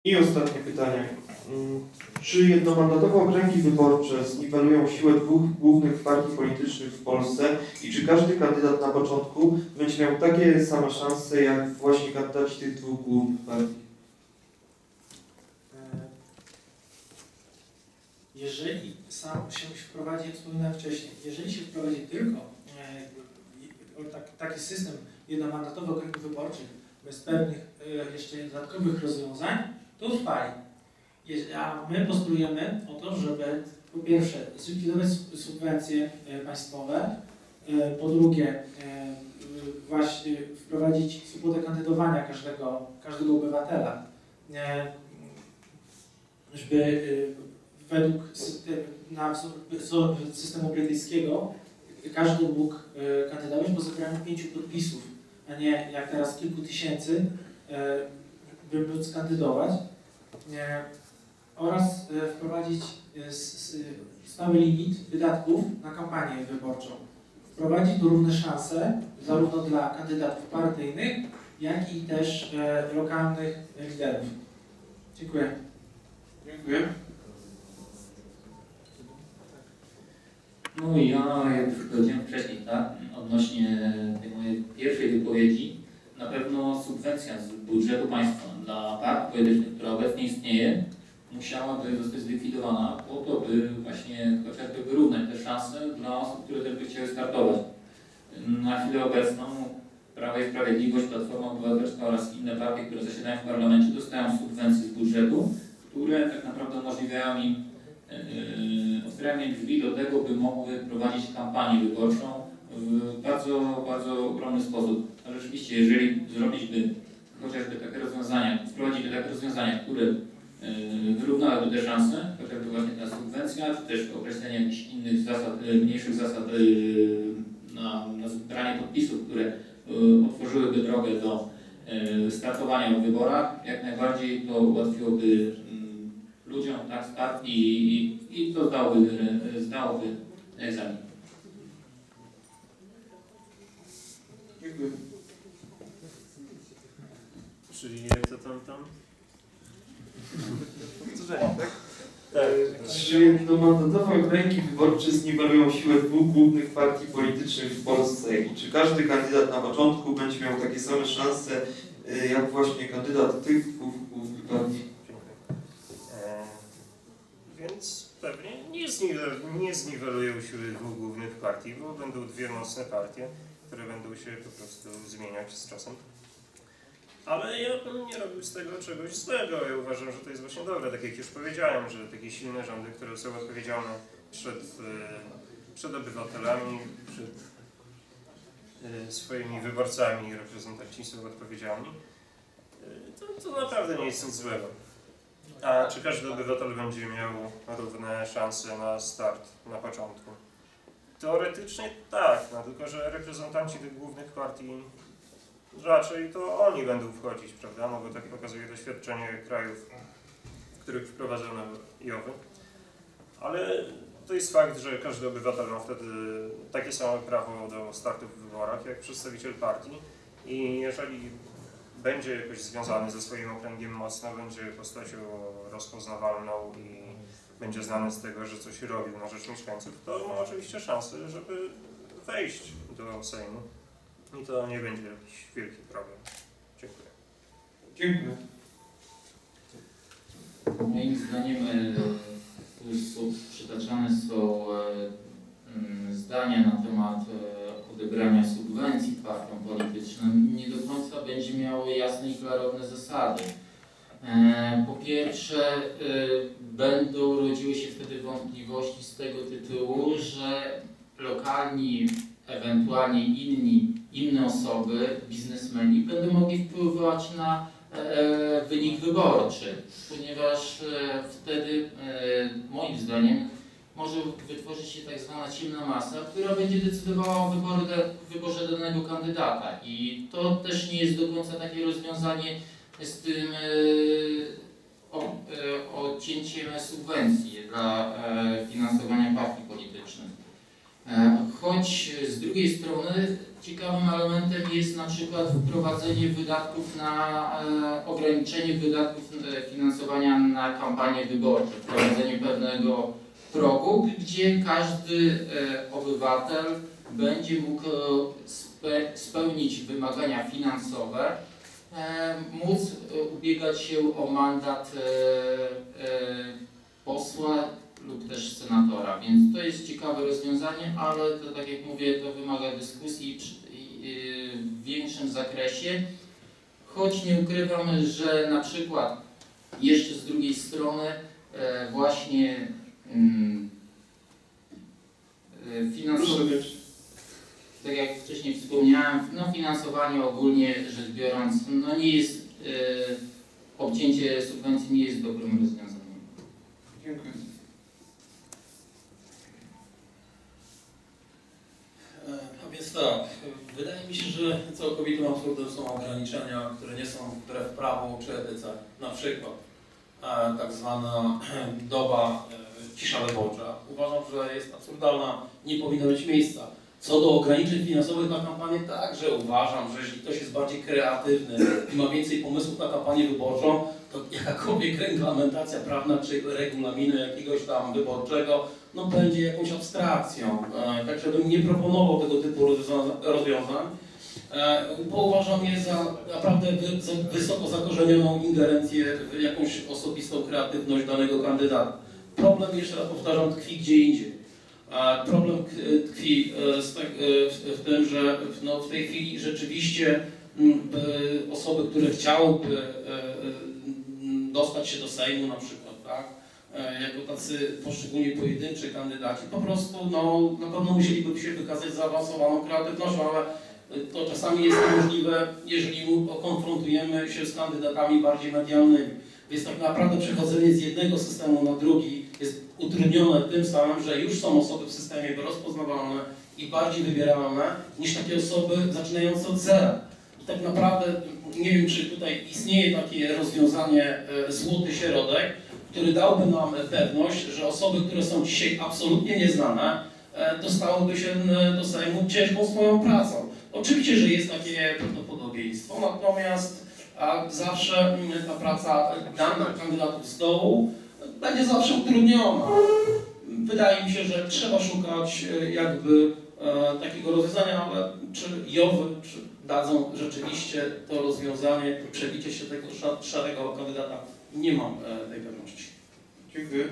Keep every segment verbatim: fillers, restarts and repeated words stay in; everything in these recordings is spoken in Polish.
I ostatnie pytanie. Czy jednomandatowe okręgi wyborcze zniwelują siłę dwóch głównych partii politycznych w Polsce i czy każdy kandydat na początku będzie miał takie same szanse jak właśnie kandydaci tych dwóch głównych partii? Jeżeli sam się wprowadzi, jak wspominałem wcześniej, jeżeli się wprowadzi tylko e, tak, taki system jednomandatowych okręgów wyborczych bez pewnych e, jeszcze dodatkowych rozwiązań, to utrwali. A my postulujemy o to, żeby po pierwsze zlikwidować subwencje państwowe, po drugie właśnie wprowadzić swobodę kandydowania każdego, każdego obywatela, żeby według na wzór systemu brytyjskiego każdy mógł kandydować po zebraniu pięciu podpisów, a nie jak teraz kilku tysięcy, by móc kandydować. Oraz wprowadzić stały limit wydatków na kampanię wyborczą. Wprowadzić tu równe szanse zarówno dla kandydatów partyjnych, jak i też lokalnych liderów. Dziękuję. Dziękuję. No i ja, jak już powiedziałem wcześniej, tak, odnośnie tej mojej pierwszej wypowiedzi, na pewno subwencja z budżetu państwa dla partii politycznych, która obecnie istnieje, musiałaby zostać zlikwidowana po to, by właśnie chociażby wyrównać te szanse dla osób, które też by chciały startować. Na chwilę obecną Prawo i Sprawiedliwość, Platforma Obywatelska oraz inne partie, które zasiadają w parlamencie, dostają subwencje z budżetu, które tak naprawdę umożliwiają im, yy, otwierają im drzwi do tego, by mogły prowadzić kampanię wyborczą w bardzo, bardzo ogromny sposób. A rzeczywiście, jeżeli zrobić by chociażby takie rozwiązania, wprowadzić by takie rozwiązania, które wyrównałyby te szanse, chociażby właśnie ta subwencja, czy też określenie jakichś innych zasad, mniejszych zasad na, na zbieranie podpisów, które otworzyłyby drogę do startowania w wyborach, jak najbardziej to ułatwiłoby ludziom tak start i, i, i to zdałoby, zdałoby egzamin. Dziękuję. Czyli jak to tam tam? Powtórzenie, tak? Tak. Czy jednomandatowe okręgi wyborcze zniwelują siłę dwóch głównych partii politycznych w Polsce i czy każdy kandydat na początku będzie miał takie same szanse jak właśnie kandydat tych dwóch głównych partii? E, więc pewnie nie, zniwel, nie zniwelują siły dwóch głównych partii, bo będą dwie mocne partie, które będą się po prostu zmieniać z czasem. Ale ja bym nie robił z tego czegoś złego. Ja uważam, że to jest właśnie dobre, tak jak już powiedziałem, że takie silne rządy, które są odpowiedzialne przed, przed obywatelami, przed swoimi wyborcami i reprezentanci są odpowiedzialni, to, to naprawdę nie jest nic złego. A czy każdy obywatel będzie miał równe szanse na start na początku? Teoretycznie tak, no tylko że reprezentanci tych głównych partii raczej to oni będą wchodzić, prawda? No bo tak pokazuje doświadczenie krajów, w których wprowadzono I O W Y. Ale to jest fakt, że każdy obywatel ma wtedy takie samo prawo do startu w wyborach jak przedstawiciel partii i jeżeli będzie jakoś związany ze swoim okręgiem mocno, będzie postacią rozpoznawalną i będzie znany z tego, że coś robił na rzecz mieszkańców, to ma oczywiście szansę, żeby wejść do Sejmu. I to nie będzie jakiś wielki problem. Dziękuję. Dziękuję. Moim zdaniem są, przytaczane są zdania na temat odebrania subwencji partiom politycznym. Nie do końca będzie miało jasne i klarowne zasady. Po pierwsze, będą rodziły się wtedy wątpliwości z tego tytułu, że lokalni, ewentualnie inni, inne osoby, biznesmeni będą mogli wpływać na e, wynik wyborczy, ponieważ e, wtedy e, moim zdaniem może wytworzyć się tak zwana ciemna masa, która będzie decydowała o wyborze, wyborze danego kandydata i to też nie jest do końca takie rozwiązanie z tym e, o, e, odcięciem subwencji dla e, finansowania partii politycznych. Choć z drugiej strony ciekawym elementem jest na przykład wprowadzenie wydatków na e, ograniczenie wydatków e, finansowania na kampanię wyborcze, wprowadzenie pewnego progu, gdzie każdy e, obywatel będzie mógł e, spe, spełnić wymagania finansowe, e, móc e, ubiegać się o mandat e, e, posła lub też senatora, więc to jest ciekawe rozwiązanie, ale to, tak jak mówię, to wymaga dyskusji w większym zakresie, choć nie ukrywam, że na przykład jeszcze z drugiej strony e, właśnie mm, e, finansowanie, tak jak wcześniej wspomniałem, no finansowanie ogólnie rzecz biorąc, no nie jest, e, obcięcie subwencji nie jest dobrym rozwiązaniem. Dziękuję. A więc tak, wydaje mi się, że całkowitym absurdem są ograniczenia, które nie są wbrew prawu czy etyce. Na przykład e, tak zwana doba e, cisza wyborcza. Uważam, że jest absurdalna, nie powinno mieć miejsca. Co do ograniczeń finansowych na kampanię, także uważam, że jeśli ktoś jest bardziej kreatywny i ma więcej pomysłów na kampanię wyborczą, to jakakolwiek reglamentacja prawna czy regulaminu jakiegoś tam wyborczego no będzie jakąś abstrakcją. E, także bym nie proponował tego typu rozwiązań, e, bo uważam je za naprawdę wy, za wysoko zakorzenioną ingerencję w jakąś osobistą kreatywność danego kandydata. Problem, jeszcze raz powtarzam, tkwi gdzie indziej. E, problem tkwi e, z te, e, w, w tym, że no, w tej chwili rzeczywiście m, e, osoby, które chciałyby e, e, dostać się do Sejmu na przykład, tak? Jako tacy poszczególni pojedynczy kandydaci, po prostu no, na pewno musieliby się wykazać zaawansowaną kreatywnością, ale to czasami jest niemożliwe, jeżeli konfrontujemy się z kandydatami bardziej medialnymi. Więc tak naprawdę przechodzenie z jednego systemu na drugi jest utrudnione tym samym, że już są osoby w systemie rozpoznawalne i bardziej wybieralne niż takie osoby zaczynające od zera. I tak naprawdę nie wiem, czy tutaj istnieje takie rozwiązanie złoty środek, który dałby nam pewność, że osoby, które są dzisiaj absolutnie nieznane, dostałyby się do Sejmu ciężką swoją pracą. Oczywiście, że jest takie prawdopodobieństwo, natomiast zawsze ta praca danych kandydatów z dołu będzie zawsze utrudniona. Wydaje mi się, że trzeba szukać jakby takiego rozwiązania, ale czy Jowy, czy dadzą rzeczywiście to rozwiązanie, przebicie się tego szarego kandydata, nie mam tej pewności. Dziękuję.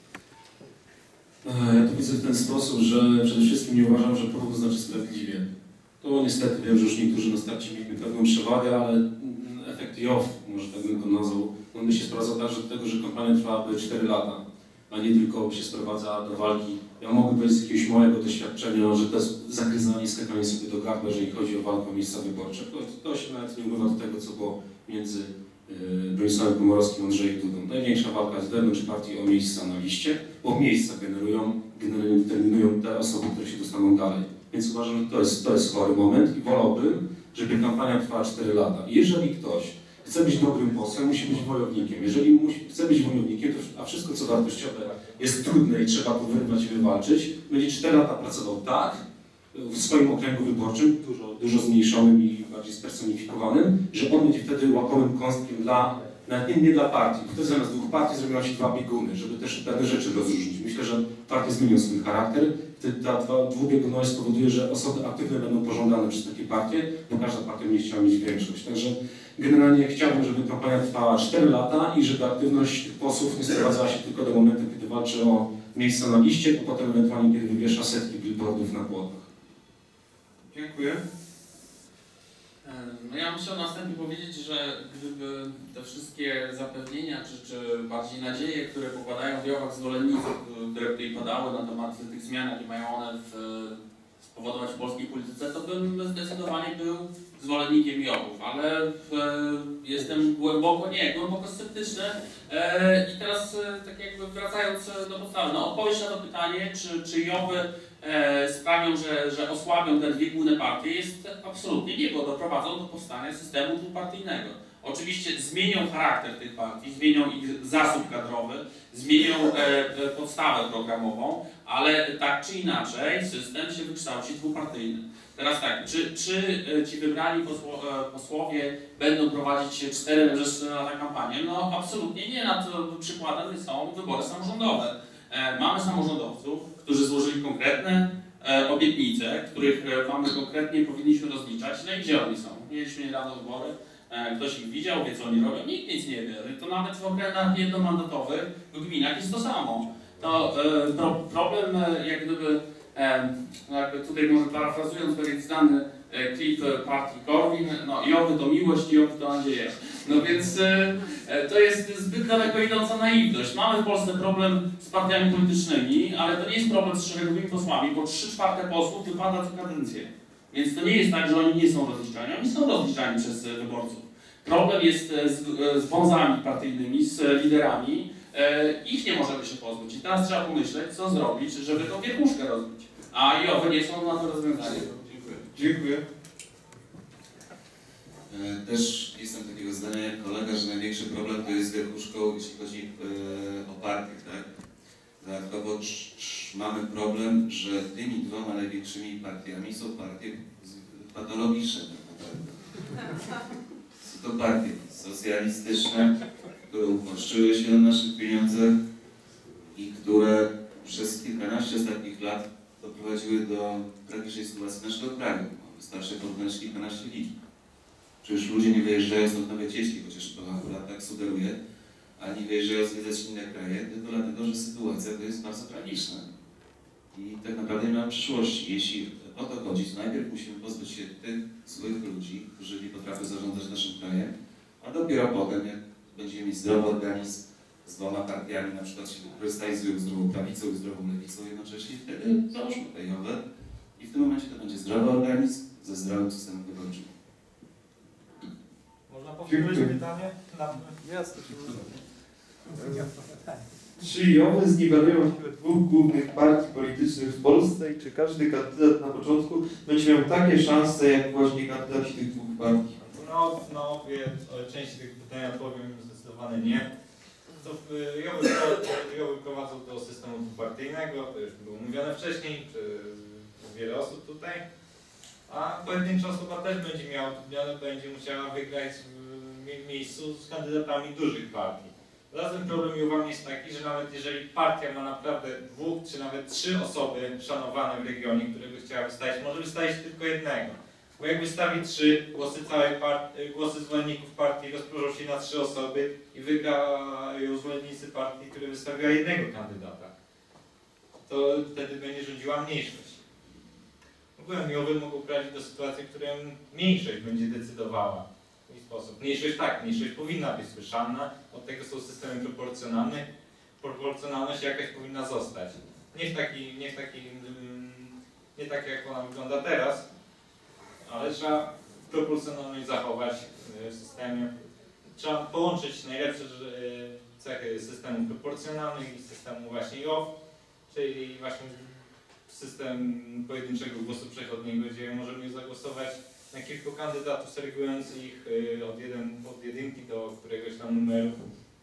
Ja to widzę w ten sposób, że przede wszystkim nie uważam, że porówno znaczy sprawiedliwie. To niestety wiem, że już niektórzy na starcie mieli pewną przewagę, ale efekt Jow, może tak bym go nazwał, on by się sprowadzał także do tego, że kampania trwałaby cztery lata, a nie tylko się sprowadza do walki. Ja mogę powiedzieć z jakiegoś mojego doświadczenia, że to jest zagryzanie i skakanie sobie do gardła, jeżeli chodzi o walkę o miejsca wyborcze. To, to się nawet nie ubywa do tego, co było między Bronisławem Komorowskim, Andrzejem Dudą. Największa walka jest wewnątrz partii o miejsca na liście, bo miejsca generują, generują, determinują te osoby, które się dostaną dalej. Więc uważam, że to jest, to jest chory moment i wolałbym, żeby kampania trwała cztery lata. I jeżeli ktoś chce być dobrym posłem, musi być wojownikiem. Jeżeli musi, chce być wojownikiem, to, a wszystko co wartościowe jest trudne i trzeba to wyrwać i wywalczyć, będzie cztery lata pracował tak, w swoim okręgu wyborczym, dużo, dużo zmniejszonym i bardziej spersonifikowanym, że on będzie wtedy łakomym kąskiem dla, nawet nie, nie dla partii. Wtedy zamiast dwóch partii zrobią się dwa bieguny, żeby też pewne rzeczy rozróżnić. Myślę, że partie zmienią swój charakter. Wtedy ta dwubiegunowość spowoduje, że osoby aktywne będą pożądane przez takie partie, bo każda partia będzie chciała mieć większość. Także generalnie chciałbym, żeby kampania trwała cztery lata i żeby aktywność tych posłów nie sprowadzała się tylko do momentu, kiedy walczy o miejsca na liście, a potem ewentualnie kiedy wywiesza setki billboardów na płotach. Dziękuję. No ja muszę następnie powiedzieć, że gdyby te wszystkie zapewnienia, czy, czy bardziej nadzieje, które pokładają w Jowach zwolenników, które tutaj padały na temat tych zmian, jakie mają one w, spowodować w polskiej polityce, to bym zdecydowanie był zwolennikiem Jowów, ale w, jestem głęboko, nie, głęboko sceptyczny. E, I teraz e, tak jakby wracając do podstawy, no odpowiedź na to pytanie, czy, czy Jowy e, sprawią, że, że osłabią te dwie główne partie, jest absolutnie nie, bo doprowadzą do powstania systemu dwupartyjnego. Oczywiście zmienią charakter tych partii, zmienią ich zasób kadrowy, zmienią e, e, podstawę programową, ale tak czy inaczej system się wykształci dwupartyjny. Teraz tak, czy, czy ci wybrani posło, posłowie będą prowadzić cztery lata kampanię? No absolutnie nie. Na to przykładem są wybory samorządowe. E, mamy samorządowców, którzy złożyli konkretne e, obietnice, których mamy konkretnie powinniśmy rozliczać. No i gdzie oni są? Mieliśmy niedawno wybory. Ktoś ich widział, wie co oni robią, nikt nic nie wie. To nawet w okręgach jednomandatowych w gminach jest to samo. To e, pro, problem e, jak gdyby, e, jakby tutaj może parafrazując pewien znany e, klip partii Korwin, no Jowy to miłość, Jowy to nadzieja. No więc e, to jest zbyt daleko idąca naiwność. Mamy w Polsce problem z partiami politycznymi, ale to nie jest problem z szeregowymi posłami, bo trzy czwarte posłów wypada co kadencję. Więc to nie jest tak, że oni nie są rozliczani. Oni są rozliczani przez wyborców. Problem jest z, z wązami partyjnymi, z liderami. E, ich nie możemy się pozbyć. I teraz trzeba pomyśleć, co zrobić, żeby tą wierchuszkę rozbić. A Jowy nie są na to rozwiązanie. Dziękuję. Dziękuję. E, też jestem takiego zdania jak kolega, że największy problem to jest z wierchuszką, jeśli chodzi e, o partię, tak? Dodatkowo cz, cz, mamy problem, że tymi dwoma największymi partiami są partie patologiczne tak naprawdę. Są to partie socjalistyczne, które uposzczyły się na naszych pieniądzach i które przez kilkanaście ostatnich lat doprowadziły do tragicznej sytuacji naszego kraju. Wystarczy porównać kilkanaście liczb. Przecież ludzie nie wyjeżdżają stąd nawet jeśli, chociaż to akurat tak sugeruje, ani wyjeżdżają zwiedzać inne kraje, tylko dlatego, że sytuacja to jest bardzo tragiczna. I tak naprawdę nie mamy przyszłości. Jeśli o to chodzi, to najpierw musimy pozbyć się tych złych ludzi, którzy nie potrafią zarządzać naszym krajem, a dopiero potem, jak będziemy mieć zdrowy organizm z dwoma partiami, na przykład się krystalizują zdrową prawicą i zdrową lewicą jednocześnie, wtedy załóżmy te Jowe i w tym momencie to będzie zdrowy organizm ze zdrowym systemem wyborczym. Można powtórzyć pytanie? Jasne. Czy Jowy zniwelują siłę dwóch głównych partii politycznych w Polsce i czy każdy kandydat na początku będzie miał takie szanse jak właśnie kandydaci tych dwóch partii? No, na obie części tych pytań odpowiem zdecydowanie nie. To Jowy, Jowy prowadzą do systemu dwupartyjnego, to już było mówione wcześniej przez wiele osób tutaj. A pojedyncza osoba też będzie miała, będzie musiała wygrać w miejscu z kandydatami dużych partii. Zarazem problem Jowami jest taki, że nawet jeżeli partia ma naprawdę dwóch czy nawet trzy osoby szanowane w regionie, które by chciała wystawić, może wystawić tylko jednego. Bo jak wystawi trzy, głosy całej partii, głosy zwolenników partii rozproszą się na trzy osoby i wygrają zwolennicy partii, które wystawiła jednego kandydata. To wtedy będzie rządziła mniejszość. Ogólnie Jowy mogą prowadzić do sytuacji, w której mniejszość będzie decydowała w ten sposób. Mniejszość tak, mniejszość powinna być słyszana, od tego są systemy proporcjonalne. Proporcjonalność jakaś powinna zostać. Nie w taki, nie w takim, nie tak jak ona wygląda teraz, ale trzeba proporcjonalność zachować w systemie. Trzeba połączyć najlepsze cechy systemu proporcjonalnych i systemu właśnie Jow, czyli właśnie system pojedynczego głosu przechodniego, gdzie możemy zagłosować na kilku kandydatów, segregując ich od, jeden, od jedynki do któregoś tam numeru.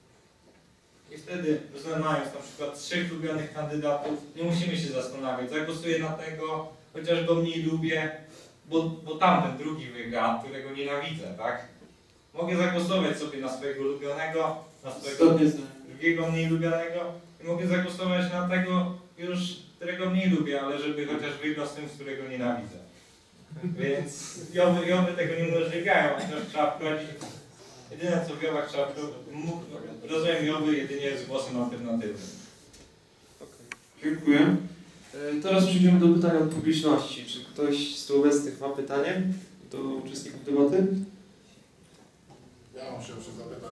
I wtedy, uznając na przykład trzech lubianych kandydatów, nie musimy się zastanawiać, zagłosuję na tego, chociaż go mniej lubię, bo, bo tamten drugi wygra, którego nienawidzę, tak? Mogę zagłosować sobie na swojego ulubionego, na swojego drugiego mniej lubianego i mogę zagłosować na tego już, którego mniej lubię, ale żeby chociaż wygrał z tym, z którego nienawidzę. Więc Jowy, Jowy tego nie umożliwiają, chociaż trzeba wprowadzić. Jedyne co w Jowach trzeba rozumiem Jowy jedynie z głosem alternatywnym. Dziękuję. Teraz przejdziemy do pytań od publiczności. Czy ktoś z tu obecnych ma pytanie do uczestników debaty? Ja mam się jeszcze zapytać.